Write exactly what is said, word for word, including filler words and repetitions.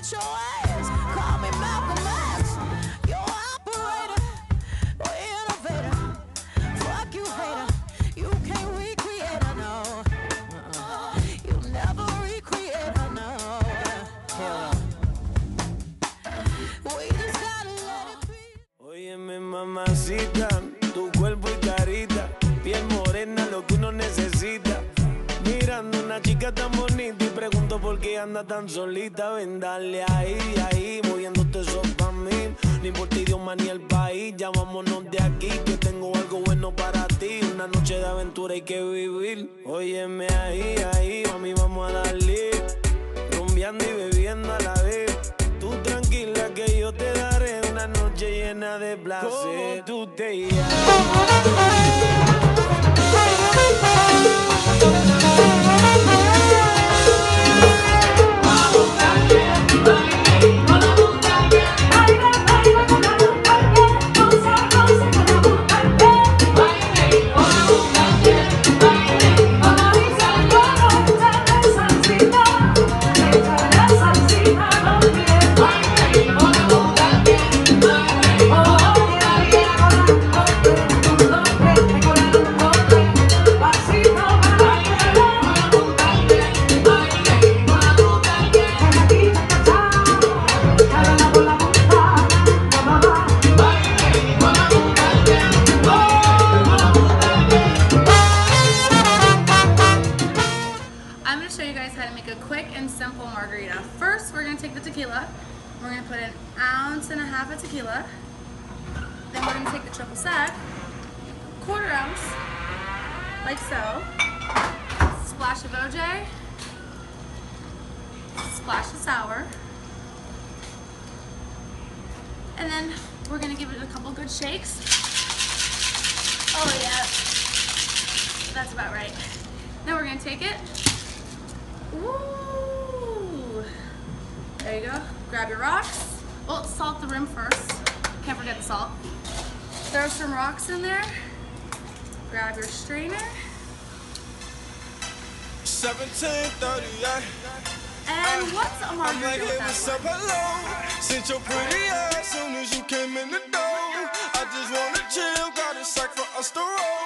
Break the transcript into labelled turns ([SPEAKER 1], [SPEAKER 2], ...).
[SPEAKER 1] with your ass. Call me Malcolm X. You're operator or innovator. Fuck you, hater. You can't recreate her, no. Uh-uh. You never recreate her, no. Hell no. We just gotta let it be.
[SPEAKER 2] Óyeme, mamacita, tu cuerpo y carita, piel morena, lo que uno necesita. Mirando una chica tan bonita y pregunto por qué anda tan solita. Ven, dale ahí, ahí, moviéndote eso pa' mí. No importa idioma ni el país, ya vámonos de aquí, que tengo algo bueno para ti. Una noche de aventura hay que vivir. Óyeme ahí, ahí, mami, vamos a darle. Rumbeando y bebiendo a la vez. Tú tranquila que yo te daré una noche llena de placer. Tú te llamas.
[SPEAKER 3] I'm going to show you guys how to make a quick and simple margarita. First, we're going to take the tequila. We're going to put an ounce and a half of tequila. Then we're going to take the triple sec, quarter ounce, like so. Splash of O J, splash of sour. And then we're going to give it a couple good shakes. Oh yeah, that's about right. Then we're going to take it. Ooh. There you go. Grab your rocks. Oh, salt the rim first. Can't forget the salt. Throw some rocks in there. Grab your strainer.
[SPEAKER 2] seventeen thirty-eight.
[SPEAKER 3] And what's a margarita without one?
[SPEAKER 2] Hello, since your pretty ass soon as you came in the door. I just wanna chill, got a sack for us to roll.